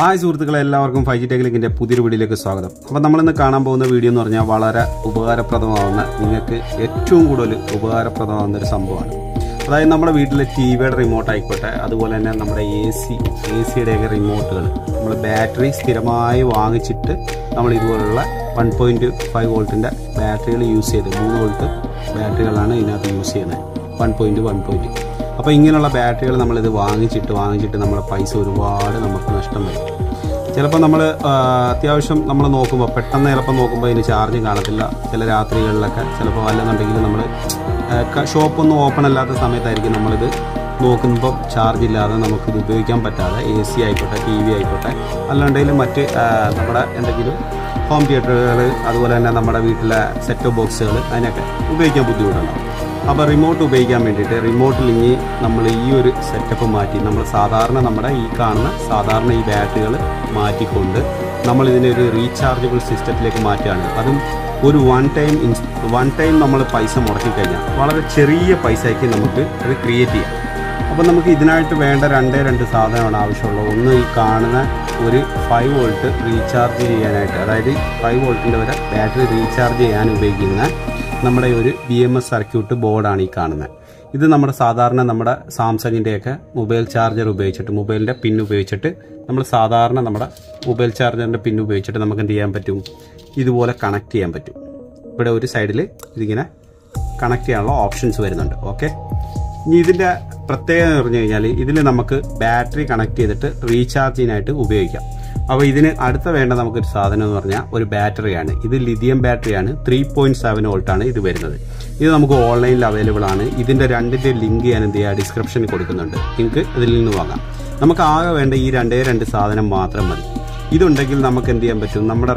Hi സുഹൃത്തുക്കളെ, എല്ലാവർക്കും 5G ടെക്നിക്കിന്റെ പുതിയൊരു വീഡിയോയിലേക്ക് സ്വാഗതം. അപ്പോൾ നമ്മളിന്ന് കാണാൻ പോകുന്ന വീഡിയോ എന്ന് പറഞ്ഞാൽ വളരെ ഉപകാരപ്രദമാവുന്ന, നിങ്ങൾക്ക് ഏറ്റവും കൂടുതൽ ഉപകാരപ്രദമാവുന്ന ഒരു സംഭവമാണ്. അതായത് നമ്മുടെ വീട്ടിലെ ടിവിയുടെ റിമോട്ട് ആയിക്കോട്ടെ, അതുപോലെ തന്നെ നമ്മുടെ എസിയുടെയൊക്കെ റിമോട്ടുകൾ നമ്മൾ ബാറ്ററി സ്ഥിരമായി വാങ്ങിച്ചിട്ട് നമ്മൾ ഇതുപോലുള്ള 1.5 വോൾട്ടിൻ്റെ ബാറ്ററികൾ യൂസ് ചെയ്ത് 3 വോൾട്ട് ബാറ്ററികളാണ് ഇതിനകത്ത് യൂസ് ചെയ്യുന്നത്. 1.1. അപ്പോൾ ഇങ്ങനെയുള്ള ബാറ്ററികൾ നമ്മളിത് വാങ്ങിച്ചിട്ട് നമ്മുടെ പൈസ ഒരുപാട് നമുക്ക് നഷ്ടം വരും. ചിലപ്പോൾ നമ്മൾ അത്യാവശ്യം നമ്മൾ നോക്കുമ്പോൾ പെട്ടെന്ന് ചിലപ്പോൾ നോക്കുമ്പോൾ ഇതിന് ചാർജ് കാണത്തില്ല. ചില രാത്രികളിലൊക്കെ ചിലപ്പോൾ അല്ലെന്നുണ്ടെങ്കിൽ നമ്മൾ ഷോപ്പൊന്നും ഓപ്പൺ അല്ലാത്ത സമയത്തായിരിക്കും നമ്മളിത് നോക്കുമ്പോൾ ചാർജ് ഇല്ലാതെ നമുക്കിത് ഉപയോഗിക്കാൻ പറ്റാതെ AC ആയിക്കോട്ടെ, TV ആയിക്കോട്ടെ, അല്ലാണ്ടെങ്കിലും മറ്റ് നമ്മുടെ എന്തെങ്കിലും ഹോം തിയേറ്ററുകൾ, അതുപോലെ തന്നെ നമ്മുടെ വീട്ടിലെ സെറ്റ് ടോപ്പ് ബോക്സുകൾ, അതിനൊക്കെ ഉപയോഗിക്കാൻ ബുദ്ധിമുട്ടുണ്ടാകും. അപ്പോൾ റിമോട്ട് ഉപയോഗിക്കാൻ വേണ്ടിയിട്ട് റിമോട്ടിൽ ഇനി നമ്മൾ ഈ ഒരു സെറ്റപ്പ് മാറ്റി നമ്മൾ സാധാരണ നമ്മുടെ ഈ കാണുന്ന സാധാരണ ഈ ബാറ്ററികൾ മാറ്റിക്കൊണ്ട് നമ്മൾ ഇതിനെ ഒരു റീചാർജബിൾ സിസ്റ്റത്തിലേക്ക് മാറ്റുകയാണ്. അതും ഒരു വൺ ടൈം നമ്മൾ പൈസ മുടക്കി കഴിഞ്ഞാൽ വളരെ ചെറിയ പൈസയ്ക്ക് നമുക്ക് അത് ക്രിയേറ്റ് ചെയ്യാം. അപ്പോൾ നമുക്ക് ഇതിനായിട്ട് വേണ്ട രണ്ട് സാധനമാണ് ആവശ്യമുള്ളത്. ഒന്ന് ഈ കാണുന്ന ഒരു 5 വോൾട്ട് റീചാർജ് ചെയ്യാനായിട്ട്, അതായത് 5 വോൾട്ടിൻ്റെ വരെ ബാറ്ററി റീചാർജ് ചെയ്യാൻ ഉപയോഗിക്കുന്ന നമ്മുടെ ഒരു BMS സർക്യൂട്ട് ബോർഡാണ് ഈ കാണുന്നത്. ഇത് നമ്മുടെ സാധാരണ നമ്മുടെ സാംസങ്ങിൻ്റെയൊക്കെ മൊബൈൽ ചാർജർ ഉപയോഗിച്ചിട്ട്, മൊബൈലിൻ്റെ പിൻ ഉപയോഗിച്ചിട്ട്, നമ്മൾ സാധാരണ നമ്മുടെ മൊബൈൽ ചാർജറിൻ്റെ പിൻ ഉപയോഗിച്ചിട്ട് നമുക്ക് എന്ത് ചെയ്യാൻ പറ്റും, ഇതുപോലെ കണക്ട് ചെയ്യാൻ പറ്റും. ഇവിടെ ഒരു സൈഡിൽ ഇതിങ്ങനെ കണക്ട് ചെയ്യാനുള്ള ഓപ്ഷൻസ് വരുന്നുണ്ട്. ഓക്കെ, ഇനി ഇതിൻ്റെ പ്രത്യേകത എന്ന് പറഞ്ഞു കഴിഞ്ഞാൽ ഇതിൽ നമുക്ക് ബാറ്ററി കണക്ട് ചെയ്തിട്ട് റീചാർജിനായിട്ട് ഉപയോഗിക്കാം. അപ്പോൾ ഇതിന് അടുത്ത വേണ്ട നമുക്കൊരു സാധനം എന്ന് പറഞ്ഞാൽ ഒരു ബാറ്ററിയാണ്. ഇത് ലിഥിയം ബാറ്ററിയാണ്. 3.7 വോൾട്ടാണ് ഇത് വരുന്നത്. ഇത് നമുക്ക് ഓൺലൈനിൽ അവൈലബിൾ ആണ്. ഇതിൻ്റെ രണ്ടിൻ്റെ ലിങ്ക് ഞാൻ എന്ത് ചെയ്യുക, ഡിസ്ക്രിപ്ഷനിൽ കൊടുക്കുന്നുണ്ട്. നിങ്ങൾക്ക് ഇതിൽ നിന്ന് വാങ്ങാം. നമുക്ക് ആകെ വേണ്ട ഈ രണ്ട് സാധനം മാത്രം മതി. ഇതുണ്ടെങ്കിൽ നമുക്ക് എന്ത് ചെയ്യാൻ പറ്റും, നമ്മുടെ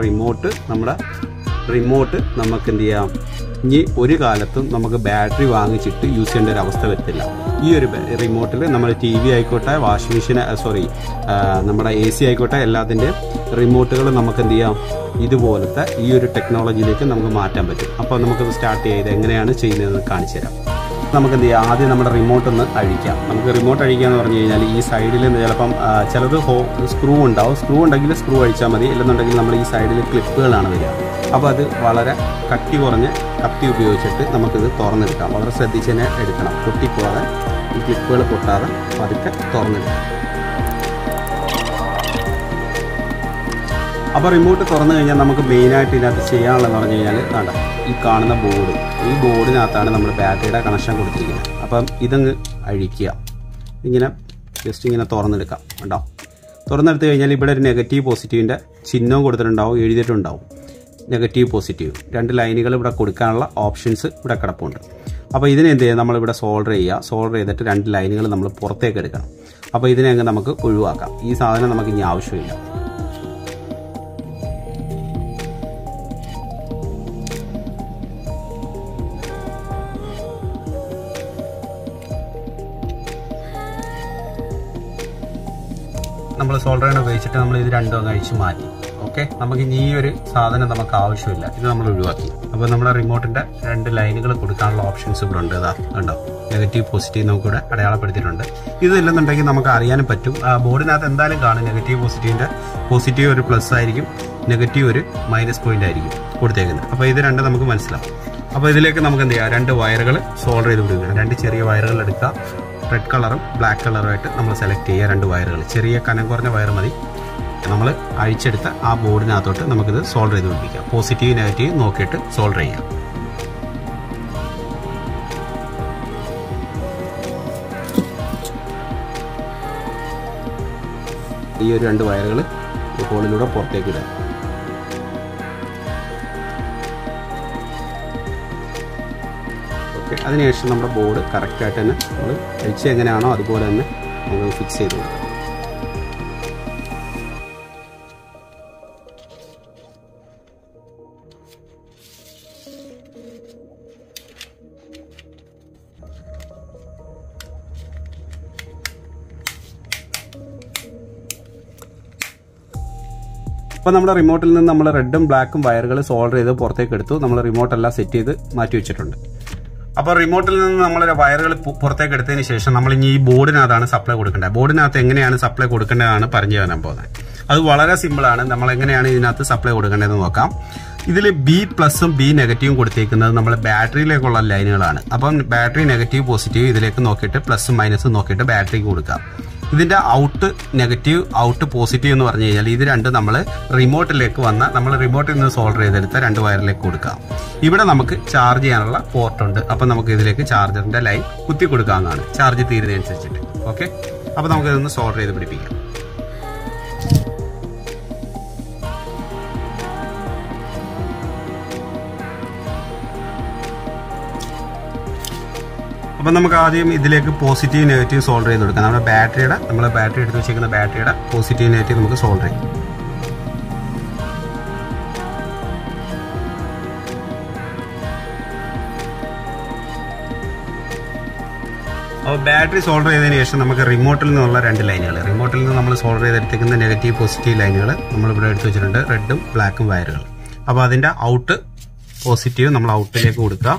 റിമോട്ട് നമുക്ക് എന്ത് ചെയ്യാം, ഇനി ഒരു കാലത്തും നമുക്ക് ബാറ്ററി വാങ്ങിച്ചിട്ട് യൂസ് ചെയ്യേണ്ട ഒരു അവസ്ഥ വരത്തില്ല. ഈ ഒരു റിമോട്ടിൽ നമ്മൾ TV ആയിക്കോട്ടെ, വാഷിംഗ് മെഷീൻ, നമ്മുടെ AC ആയിക്കോട്ടെ, എല്ലാത്തിൻ്റെ റിമോട്ടുകൾ നമുക്ക് എന്ത് ചെയ്യാം, ഇതുപോലത്തെ ഈ ഒരു ടെക്നോളജിയിലേക്ക് നമുക്ക് മാറ്റാൻ പറ്റും. അപ്പോൾ നമുക്കത് സ്റ്റാർട്ട് ചെയ്ത് എങ്ങനെയാണ് ചെയ്യുന്നതെന്ന് കാണിച്ചു തരാം. നമുക്ക് എന്ത് ചെയ്യാം, ആദ്യം നമ്മുടെ റിമോട്ട് ഒന്ന് അഴിക്കാം. നമുക്ക് റിമോട്ട് അഴിക്കുക എന്ന് പറഞ്ഞു കഴിഞ്ഞാൽ ഈ സൈഡിൽ ചിലപ്പം ചിലത് സ്ക്രൂ ഉണ്ടാവും. സ്ക്രൂ ഉണ്ടെങ്കിൽ സ്ക്രൂ അഴിച്ചാൽ മതി. ഇല്ലെന്നുണ്ടെങ്കിൽ നമ്മൾ ഈ സൈഡിൽ ക്ലിപ്പുകളാണ് വരിക. അപ്പോൾ അത് വളരെ കട്ടി കുറഞ്ഞ കത്തി ഉപയോഗിച്ചിട്ട് നമുക്കിത് തുറന്നെടുക്കാം. വളരെ ശ്രദ്ധിച്ച് തന്നെ എടുക്കണം, പൊട്ടിപ്പോകാതെ, ഈ ക്ലിപ്പുകൾ പൊട്ടാതെ പതുക്കെ തുറന്നെടുക്കാം. അപ്പോൾ റിമോട്ട് തുറന്നു കഴിഞ്ഞാൽ നമുക്ക് മെയിനായിട്ട് ഇതിനകത്ത് ചെയ്യാനുള്ളതെന്ന് പറഞ്ഞു കഴിഞ്ഞാൽ ഈ കാണുന്ന ബോർഡ്, ഈ ബോർഡിനകത്താണ് നമ്മൾ ബാറ്ററിയുടെ കണക്ഷൻ കൊടുത്തിരിക്കുന്നത്. അപ്പം ഇതങ്ങ് അഴിക്കുക. ഇങ്ങനെ ജസ്റ്റ് ഇങ്ങനെ തുറന്നെടുക്കാം. ഉണ്ടോ, തുറന്നെടുത്ത് കഴിഞ്ഞാൽ ഇവിടെ ഒരു നെഗറ്റീവ് പോസിറ്റീവിൻ്റെ ചിഹ്നവും കൊടുത്തിട്ടുണ്ടാവും, എഴുതിയിട്ടുണ്ടാവും നെഗറ്റീവ് പോസിറ്റീവ്. 2 ലൈനുകൾ ഇവിടെ കൊടുക്കാനുള്ള ഓപ്ഷൻസ് ഇവിടെ കിടപ്പുണ്ട്. അപ്പോൾ ഇതിനെ എന്ത് ചെയ്യുക, നമ്മളിവിടെ സോൾഡർ ചെയ്തിട്ട് 2 ലൈനുകൾ നമ്മൾ പുറത്തേക്ക് എടുക്കണം. അപ്പോൾ ഇതിനെ അങ്ങ് നമുക്ക് ഒഴിവാക്കാം. ഈ സാധനം നമുക്ക് ഇനി ആവശ്യമില്ല. നമ്മൾ സോൾഡർ ഉപയോഗിച്ചിട്ട് നമ്മൾ ഇത് രണ്ടും കഴിച്ച് മാറ്റി. ഓക്കെ, നമുക്ക് ഇനി ഈ ഒരു സാധനം നമുക്ക് ആവശ്യമില്ല, ഇത് നമ്മൾ ഒഴിവാക്കി. അപ്പോൾ നമ്മുടെ റിമോട്ടിൻ്റെ 2 ലൈനുകൾ കൊടുക്കാനുള്ള ഓപ്ഷൻസ് ഇവിടെ ഉണ്ട്. ഉണ്ടോ, നെഗറ്റീവ് പോസിറ്റീവ് നമുക്കിവിടെ അടയാളപ്പെടുത്തിയിട്ടുണ്ട്. ഇതില്ലെന്നുണ്ടെങ്കിൽ നമുക്ക് അറിയാനും പറ്റും. ബോർഡിനകത്ത് എന്തായാലും കാണും നെഗറ്റീവ് പോസിറ്റീവിൻ്റെ. പോസിറ്റീവ് ഒരു പ്ലസ് ആയിരിക്കും, നെഗറ്റീവ് ഒരു മൈനസ് പോയിന്റ് ആയിരിക്കും കൊടുത്തേക്കുന്നത്. അപ്പോൾ ഇത് രണ്ടും നമുക്ക് മനസ്സിലാവും. അപ്പോൾ ഇതിലേക്ക് നമുക്ക് എന്ത് ചെയ്യാം, 2 വയറുകൾ സോൾഡർ ചെയ്ത് വിടുക. 2 ചെറിയ വയറുകൾ എടുക്കുക. റെഡ് കളറും ബ്ലാക്ക് കളറുമായിട്ട് നമ്മൾ സെലക്ട് ചെയ്യുക. 2 വയറുകൾ, ചെറിയ കനം കുറഞ്ഞ വയർ മതി. നമ്മൾ അഴിച്ചെടുത്ത ആ ബോർഡിനകത്തോട്ട് നമുക്കിത് സോൾഡർ ചെയ്ത് പിടിപ്പിക്കാം. പോസിറ്റീവ് നെഗറ്റീവ് നോക്കിയിട്ട് സോൾഡർ ചെയ്യാം. ഈ ഒരു 2 വയറുകൾ ഹോളിലൂടെ പുറത്തേക്ക് ഇടാം. ഓക്കെ, അതിനുശേഷം നമ്മുടെ ബോർഡ് കറക്റ്റായിട്ട് തന്നെ നമ്മൾ അഴിച്ച് എങ്ങനെയാണോ അതുപോലെ തന്നെ നമ്മൾ ഫിക്സ് ചെയ്ത് കൊടുക്കാം. അപ്പോൾ നമ്മുടെ റിമോട്ടിൽ നിന്ന് നമ്മൾ റെഡും ബ്ലാക്കും വയറുകൾ സോൾഡർ ചെയ്ത് പുറത്തേക്ക് എടുത്തു. നമ്മൾ റിമോട്ടെല്ലാം സെറ്റ് ചെയ്ത് മാറ്റി വെച്ചിട്ടുണ്ട്. അപ്പോൾ റിമോട്ടിൽ നിന്ന് നമ്മൾ വയറുകൾ പുറത്തേക്ക് എടുത്തതിന് ശേഷം നമ്മൾ ഇനി ഈ ബോർഡിനകത്താണ് സപ്ലൈ കൊടുക്കേണ്ടത്. ബോർഡിനകത്ത് എങ്ങനെയാണ് സപ്ലൈ കൊടുക്കേണ്ടതാണ് പറഞ്ഞു തരാൻ പോകുന്നത്. അത് വളരെ സിമ്പിളാണ്. നമ്മൾ എങ്ങനെയാണ് ഇതിനകത്ത് സപ്ലൈ കൊടുക്കേണ്ടതെന്ന് നോക്കാം. ഇതിൽ ബി പ്ലസും ബി നെഗറ്റീവും കൊടുത്തേക്കുന്നത് നമ്മൾ ബാറ്ററിയിലേക്കുള്ള ലൈനുകളാണ്. അപ്പം ബാറ്ററി നെഗറ്റീവ് പോസിറ്റീവ് ഇതിലേക്ക് നോക്കിയിട്ട് പ്ലസും മൈനസും നോക്കിയിട്ട് ബാറ്ററിക്ക് കൊടുക്കാം. ഇതിന്റെ ഔട്ട് നെഗറ്റീവ് ഔട്ട് പോസിറ്റീവ് എന്ന് പറഞ്ഞു കഴിഞ്ഞാൽ ഇത് രണ്ടും നമ്മൾ റിമോട്ടിലേക്ക് നമ്മൾ റിമോട്ടിൽ നിന്ന് സോൾഡർ ചെയ്തെടുത്ത 2 വയറിലേക്ക് കൊടുക്കാം. ഇവിടെ നമുക്ക് ചാർജ് ചെയ്യാനുള്ള പോർട്ടുണ്ട്. അപ്പം നമുക്ക് ഇതിലേക്ക് ചാർജറിന്റെ ലൈൻ കുത്തി കൊടുക്കാവുന്നതാണ് ചാർജ് തീരുന്നതനുസരിച്ചിട്ട്. ഓക്കെ, അപ്പം നമുക്ക് ഇതൊന്ന് സോൾഡർ ചെയ്ത് പിടിപ്പിക്കാം. അപ്പം നമുക്ക് ആദ്യം ഇതിലേക്ക് പോസിറ്റീവ് നെഗറ്റീവ് സോൾഡർ ചെയ്ത് കൊടുക്കാം. നമ്മുടെ ബാറ്ററി എടുത്ത് വെച്ചിരിക്കുന്ന ബാറ്ററിയുടെ പോസിറ്റീവ് നെഗറ്റീവ് നമുക്ക് സോൾഡർ ചെയ്യും. അപ്പോൾ ബാറ്ററി സോൾഡർ ചെയ്തതിന് ശേഷം നമുക്ക് റിമോട്ടിൽ നിന്നുള്ള 2 ലൈനുകൾ, റിമോട്ടിൽ നിന്ന് നമ്മൾ സോൾഡർ ചെയ്തെടുത്തേക്കുന്ന നെഗറ്റീവ് പോസിറ്റീവ് ലൈനുകൾ നമ്മളിവിടെ എടുത്ത് വെച്ചിട്ടുണ്ട്, റെഡും ബ്ലാക്കും വയറുകൾ. അപ്പോൾ അതിൻ്റെ ഔട്ട് പോസിറ്റീവ് നമ്മൾ ഔട്ടിലേക്ക് കൊടുക്കുക.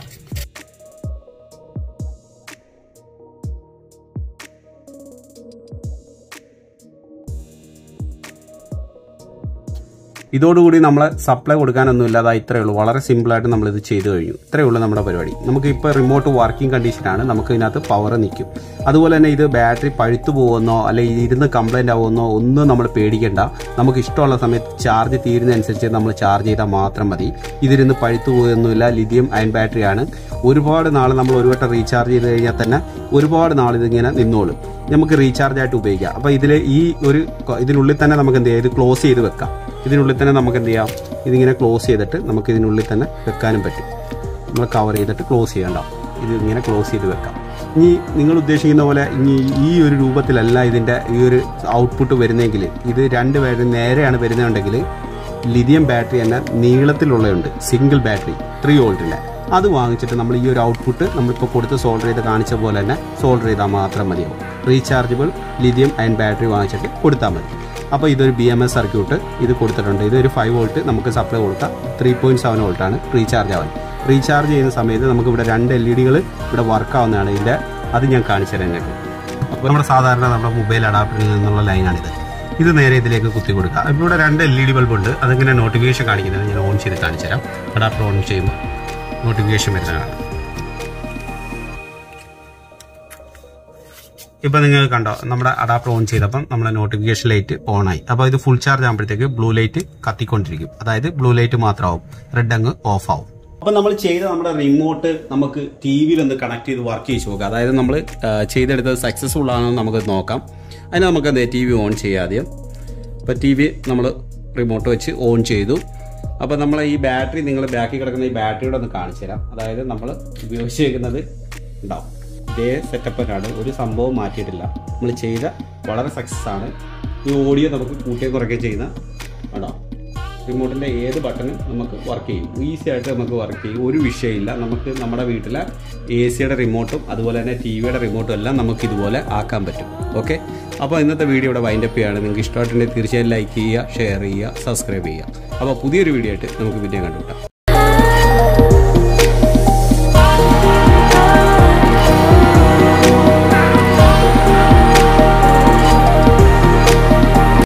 ഇതോടുകൂടി നമ്മൾ സപ്ലൈ കൊടുക്കാനൊന്നുമില്ല. അതാ ഇത്രയേ ഉള്ളൂ. വളരെ സിമ്പിളായിട്ട് നമ്മളിത് ചെയ്തു കഴിഞ്ഞു. ഇത്രയേ ഉള്ളൂ നമ്മുടെ പരിപാടി. നമുക്ക് ഇപ്പോൾ റിമോട്ട് വർക്കിംഗ് കണ്ടീഷനാണ്. നമുക്ക് ഇതിനകത്ത് പവർ നിൽക്കും. അതുപോലെ തന്നെ ഇത് ബാറ്ററി പഴുത്തു പോകുമെന്നോ അല്ലെങ്കിൽ ഇരുന്ന് കംപ്ലൈന്റ് ആവുമെന്നോ ഒന്നും നമ്മൾ പേടിക്കേണ്ട. നമുക്ക് ഇഷ്ടമുള്ള സമയത്ത് ചാർജ് തീരുന്നതനുസരിച്ച് നമ്മൾ ചാർജ് ചെയ്താൽ മാത്രം മതി. ഇതിരുന്ന് പഴുത്തു പോകുകയൊന്നുമില്ല. ലിഥിയം അയൺ ബാറ്ററിയാണ്. ഒരുപാട് നാൾ നമ്മൾ ഒരു വട്ടം റീചാർജ് ചെയ്ത് കഴിഞ്ഞാൽ തന്നെ ഒരുപാട് നാൾ ഇതിങ്ങനെ നിന്നോളും. നമുക്ക് റീചാർജ് ആയിട്ട് ഉപയോഗിക്കാം. അപ്പോൾ ഇതിനുള്ളിൽ തന്നെ നമുക്ക് എന്ത് ചെയ്യാം, ഇത് ക്ലോസ് ചെയ്ത് വെക്കാം. ഇതിനുള്ളിൽ തന്നെ നമുക്ക് എന്ത് ചെയ്യാം, ഇതിങ്ങനെ ക്ലോസ് ചെയ്തിട്ട് നമുക്ക് ഇതിനുള്ളിൽ തന്നെ വെക്കാനും പറ്റും. നമ്മൾ കവർ ചെയ്തിട്ട് ക്ലോസ് ചെയ്യണ്ടാവും. ഇത് ഇങ്ങനെ ക്ലോസ് ചെയ്ത് വെക്കാം. ഇനി നിങ്ങൾ ഉദ്ദേശിക്കുന്ന പോലെ ഇനി ഈ ഒരു രൂപത്തിലല്ല ഇതിൻ്റെ ഈ ഒരു ഔട്ട്പുട്ട് വരുന്നതെങ്കിൽ, ഇത് 2 ബാറ്ററി നേരെയാണ് വരുന്നുണ്ടെങ്കിൽ ലിഥിയം ബാറ്ററി തന്നെ നീളത്തിലുള്ളതുണ്ട്, സിംഗിൾ ബാറ്ററി 3 വോൾട്ടിൻ്റെ. അത് വാങ്ങിച്ചിട്ട് നമ്മൾ ഈ ഒരു ഔട്ട്പുട്ട് നമ്മളിപ്പോൾ കൊടുത്ത് സോൾഡർ ചെയ്ത് കാണിച്ച പോലെ തന്നെ സോൾഡർ ചെയ്താൽ മാത്രം മതിയാവും. റീചാർജബിൾ ലിഥിയം അയൺ ബാറ്ററി വാങ്ങിച്ചിട്ട് കൊടുത്താൽ മതി. അപ്പോൾ ഇതൊരു BMS സർക്യൂട്ട് ഇത് കൊടുത്തിട്ടുണ്ട്. ഇതൊരു 5 വോൾട്ട് നമുക്ക് സപ്ലൈ കൊടുക്കാം. 3.7 വോൾട്ടാണ് റീചാർജ് ആവാൻ. റീചാർജ് ചെയ്യുന്ന സമയത്ത് നമുക്ക് ഇവിടെ 2 LEDകൾ ഇവിടെ വർക്കാവുന്നതാണ്. അത് ഞാൻ കാണിച്ചു തരാം നിങ്ങൾക്ക്. അപ്പോൾ നമ്മുടെ സാധാരണ നമ്മുടെ മൊബൈൽ അഡാപ്റ്ററിൽ നിന്നുള്ള ലൈനാണിത്. ഇത് നേരെ ഇതിലേക്ക് കുത്തി കൊടുക്കുക. അപ്പോൾ ഇവിടെ 2 LED ബൾബ് ഉണ്ട്. അതിങ്ങനെ നോട്ടിഫിക്കേഷൻ കാണിക്കുന്നത് ഞാൻ ഓൺ ചെയ്ത് കാണിച്ചു തരാം. അഡാപ്റ്റർ ഓൺ ചെയ്യുമ്പോൾ നോട്ടിഫിക്കേഷൻ വരുന്നതാണ്. ഇപ്പം നിങ്ങൾ കണ്ടോ, നമ്മുടെ അഡാപ്റ്റർ ഓൺ ചെയ്തപ്പം നമ്മുടെ നോട്ടിഫിക്കേഷൻ ലൈറ്റ് ഓൺ ആയി. അപ്പോൾ ഇത് ഫുൾ ചാർജ് ആകുമ്പോഴത്തേക്ക് ബ്ലൂ ലൈറ്റ് കത്തിക്കൊണ്ടിരിക്കും. അതായത് ബ്ലൂ ലൈറ്റ് മാത്രമാവും, റെഡ് അങ്ങ് ഓഫ് ആവും. അപ്പം നമ്മൾ ചെയ്ത നമ്മുടെ റിമോട്ട് നമുക്ക് TV-യിൽ ഒന്ന് കണക്ട് ചെയ്ത് വർക്ക് ചെയ്ത് നോക്കാം. അതായത് നമ്മൾ ചെയ്തെടുത്തത് സക്സസ്ഫുൾ ആണെന്ന് നമുക്ക് നോക്കാം. അതിന് നമുക്ക് TV ഓൺ ചെയ്യാം ആദ്യം. അപ്പോൾ TV നമ്മൾ റിമോട്ട് വെച്ച് ഓൺ ചെയ്തു. അപ്പോൾ നമ്മൾ ഈ ബാറ്ററി, നിങ്ങൾ ബാക്കിൽ കിടക്കുന്ന ഈ ബാറ്ററിയോടെ ഒന്ന് കാണിച്ചു തരാം. അതായത് നമ്മൾ ഉപയോഗിച്ചിരിക്കുന്നത് ഉണ്ടാവും ഇതേ സെറ്റപ്പിനാണ്, ഒരു സംഭവം മാറ്റിയിട്ടില്ല. നമ്മൾ ചെയ്ത വളരെ സക്സസ് ആണ്. ഈ ഓഡിയോ നമുക്ക് കൂട്ടുകയും കുറയ്ക്കുകയും ചെയ്യുന്ന ഉണ്ടോ, റിമോട്ടിൻ്റെ ഏത് ബട്ടണും നമുക്ക് വർക്ക് ചെയ്യും. ഈസി ആയിട്ട് നമുക്ക് വർക്ക് ചെയ്യും, ഒരു വിഷയമില്ല. നമുക്ക് നമ്മുടെ വീട്ടിലെ AC-യുടെ റിമോട്ടും അതുപോലെ തന്നെ TV-യുടെ റിമോട്ടും എല്ലാം നമുക്ക് ഇതുപോലെ ആക്കാൻ പറ്റും. ഓക്കെ, അപ്പോൾ ഇന്നത്തെ വീഡിയോ ഇവിടെ വൈൻഡപ്പ് ചെയ്യുകയാണ്. നിങ്ങൾക്ക് ഇഷ്ടമായിട്ടുണ്ടെങ്കിൽ തീർച്ചയായും ലൈക്ക് ചെയ്യുക, ഷെയർ ചെയ്യുക, സബ്സ്ക്രൈബ് ചെയ്യുക. അപ്പോൾ പുതിയൊരു വീഡിയോ ആയിട്ട് നമുക്ക് പിന്നെ കണ്ടുമുട്ടാം.